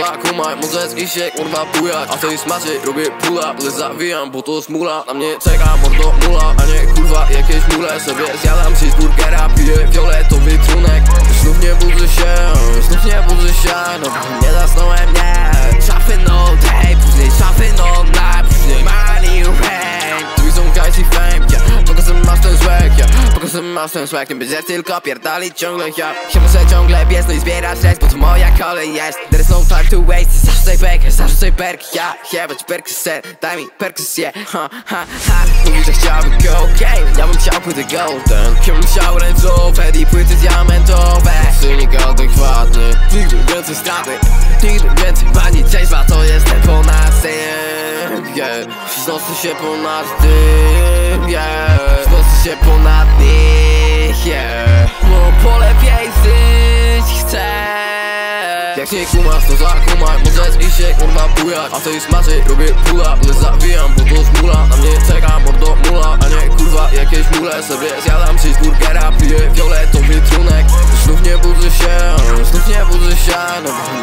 zakumaj, możesz i się kurwa bujać. A w tej smaży robię pula, ale zawijam, bo to smula. Na mnie czeka mordo mula, a nie kurwa jakieś mule. Sobie zjadam cheeseburgera, piję fioletowy trunek. Znów nie budzę się, no nie zasnąłem, nie. Szafy no day, później szafy no night, później money rain. Tu są guys i fame, yeah. Pokażę masz ten swag, yeah. Pokażę masz ten swag. Nie będziesz tylko pierdalić ciągle, ja się muszę ciągle biec, no i zbierać stres, bo to moja kolej jest. There is no time to waste, zarzucaj perki, ja jebać perkyset, daj mi perkusję, ha. Mówi, że chciałby cocaine, ja bym chciał płyty golden. Ja bym chciał ręcowe i płyty diamentowe. Silnik adekwatny, nigdy więcej straty, nigdy więcej pani trzeźwa, to jestem ponad tym, yeah. Wznoszę się ponad tym, yeah. Wznoszę się ponad nich, yeah. No po lepiej żyć chcę. Jak nie kumasz, to zakumaj, możesz i się kurwa bujać. A w tej smaży robię pula, ale zawijam, bo to smula. Na mnie czeka mordo mula, a nie kurwa jakieś mule. Sobie zjadam cheeseburgera, piję fioletowy trunek. Znów nie budzę się, no